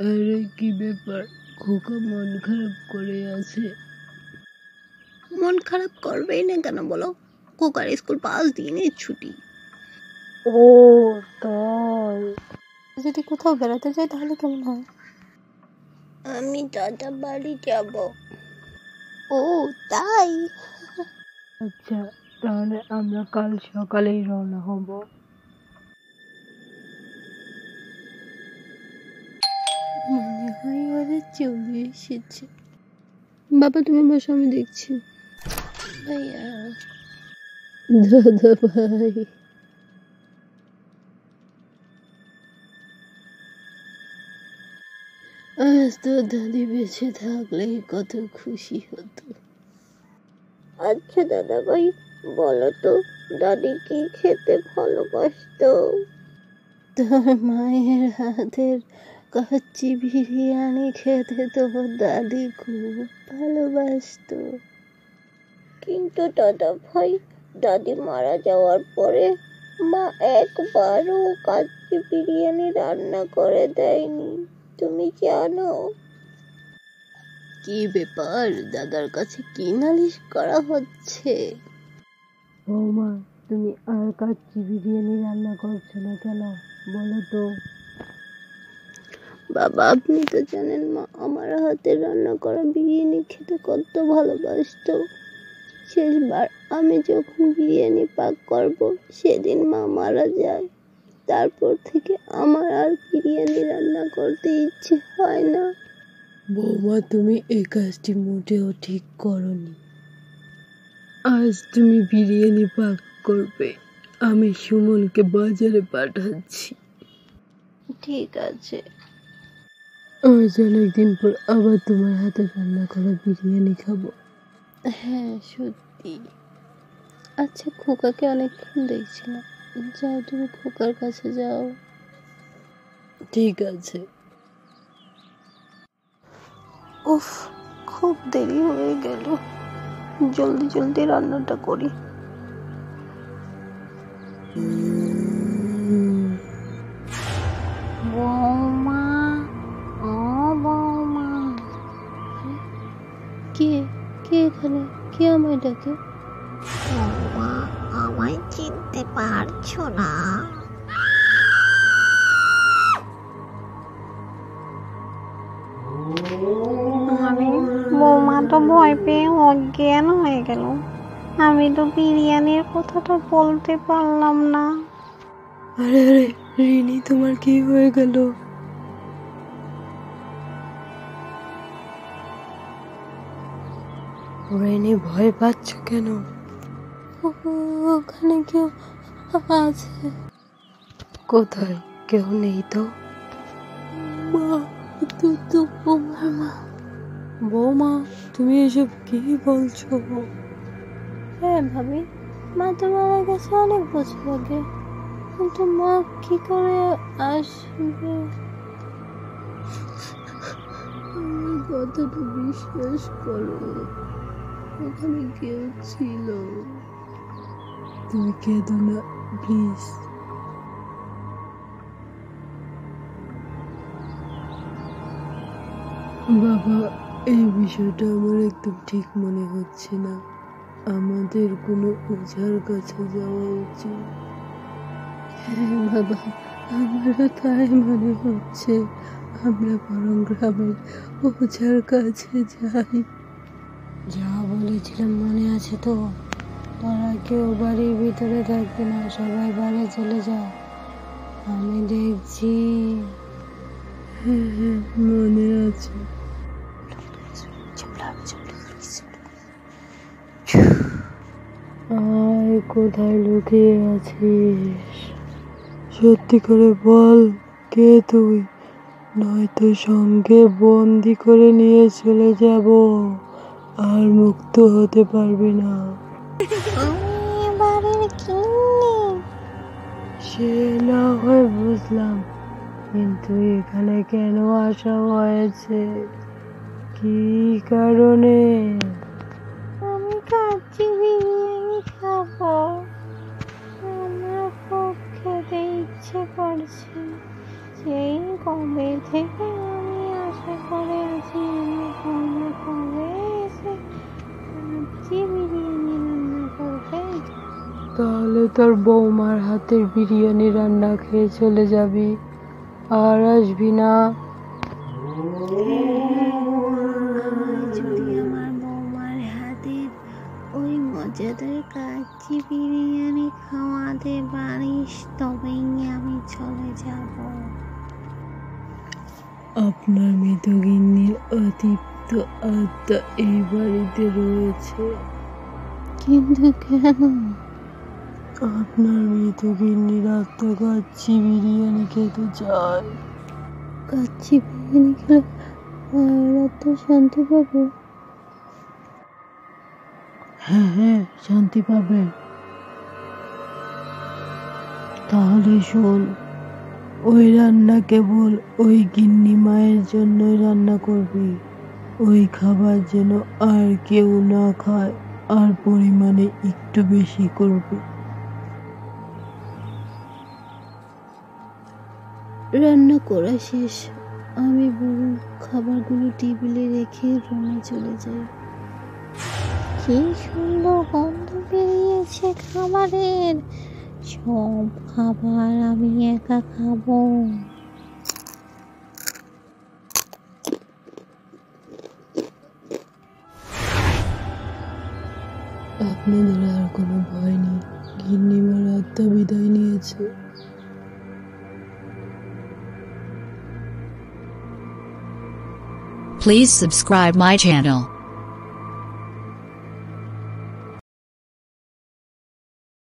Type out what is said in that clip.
আরে কি ব্যাপার, খোকা মন খারাপ করে আছে? মন খারাপ করবেই না কেন বলো? খোকার স্কুল 5 দিনের ছুটি। ও তাই? যদি কোথাও বেড়াতে যাই তাহলে কেমন হয়? আমি দাদা বাড়ি যাব। ও তাই? আচ্ছা, তাহলে আমরা কাল সকালেই রওনা হব। মনে হয় ওরা চলে এসেছে। বাবা তুমি বসো, আমি দেখছি। ভাইয়া, দাদা ভাই, আজ তো দাদি বেঁচে থাকলেই কত খুশি হতো। আচ্ছা দাদা ভাই, বলো তো দাদি কি খেতে ভালোবাসতো? তোর মায়ের হাতের কাচ্চি বিরিয়ানি খেতে তো দাদি খুব ভালোবাসতো। কিন্তু দাদা ভাই, দাদি মারা যাওয়ার পরে মা একবারও কাচ্চি বিরিয়ানি রান্না করে দেয়নি, তুমি জানো? কি ব্যাপার, দাদার কাছে কি নালিশ করা হচ্ছে? বৌমা, তুমি আর কাচ্চি বিরিয়ানি রান্না করছো না কেন বলো তো? বাবা, আপনি তো জানেন মা আমার হাতে রান্না করা বিরিয়ানি খেতে কত ভালোবাসতো। শেষবার আমি যখন বিরিয়ানি পাক করব সেদিন মা মারা যায়। তারপর থেকে আমার আর বিরিয়ানি রান্না করতে ইচ্ছে হয় না। বৌমা, তুমি এই কাজটি মোটেও ঠিক করনি। আজ তুমি বিরিয়ানি পাক করবে, আমি সুমনকে বাজারে পাঠাচ্ছি। ঠিক আছে। আজ অনেকদিন পর আবার তোমার হাতে রান্না করা বিরিয়ানি খাবো। হ্যাঁ সত্যি। আচ্ছা, খোকাকে অনেকক্ষণ দেখছি না, যাও তুমি খোকার কাছে যাও। ঠিক আছে। উফ, খুব দেরি হয়ে গেল, জলদি জলদি রান্নাটা করি। বৌমা, ও বৌমা। কে কে এখানে? কে আমায় ডাকে? মা, আমায় চিনতে পারছো না? বৌমা তো ভয় পেয়ে অজ্ঞান হয়ে গেল। আমি তো বিরিয়ানির কথাটা বলতে পারলাম না। আরে আরে রিনি, তোমার কি হয়ে গেল? রিনি, ভয় পাচ্ছ কেন? ওখানে কেউ আছে? কোথায়? কেউ নেই তো। মা, তো বৌমার মা। বৌমা, তুমি এসব কি বলছো? হ্যাঁ ভাবি, মা তো মারা গেছে অনেক বছর আগে, কিন্তু মা কি করে আসবে? আমার কথাটা বিশ্বাস করো, ওখানে কেউ ছিল। তুমি কেঁদো না প্লিজ। বাবা, এই বিষয়টা আমার একদম ঠিক মনে হচ্ছে না। আমাদের কোনো ওঝার কাছে যাওয়া উচিত। হ্যাঁ বাবা, আমারও তাই মনে হচ্ছে। আমরা বরং গ্রামের ওঝার কাছে যাই। যা বলেছিলাম মনে আছে তো? তোরা কেউ বাড়ির ভিতরে থাকবে না, সবাই বাইরে চলে যা, আমি দেখছি। হ্যাঁ হ্যাঁ, মনে আছে। আয়, কোথায় লুকিয়ে আছিস? সত্যি করে বল, কে তুই? নয়তো সঙ্গে বন্দি করে নিয়ে চলে যাব, আর মুক্ত হতে পারবি না। আমি বাড়ির গিন্নি। সে না হয় বুঝলাম, কিন্তু এখানে কেন আসা হয়েছে? কি কারণে? আমি কাচ্চি বিরিয়ানি খাবো। আমার খুব খেতে ইচ্ছে করছে। সেই কবে থেকে আমি তোর বৌমার হাতের বিরিয়ানি রান্না খেয়ে চলে যাবি, আর আসবি না। যদি আমার বৌমার হাতের ওই মজাদার কাচ্চি বিরিয়ানি খাওয়াতে পারিস তবেই আমি চলে যাব। আপনার মৃতগিন্নির অতৃপ্ত আত্মা এই বাড়িতে রয়েছে। কিন্তু কেন? আপনার মৃতগিন্নির আত্মা কাচ্চি বিরিয়ানি খেতে চায়। কাচ্চি বিরিয়ানি খেলে ওরা তো শান্তি পাবে। হ্যাঁ হ্যাঁ, শান্তি পাবে। তাহলে শোন, ওই রান্না কেবল ওই গিন্নি মায়ের জন্যই রান্না করবি। ওই খাবার যেন আর কেউ না খায়, আর পরিমাণে একটু বেশি করবি। রান্না করা শেষ, আমি বরং খাবারগুলো টেবিলে রেখে রুমে চলে যাই। কি সুন্দর গন্ধ বেরিয়েছে খাবারের। সব খাবার আমি একা খাবো। আপনাদের আর কোনো ভয় নেই, গিন্নিমার আত্মা বিদায় নিয়েছে। Please subscribe my channel.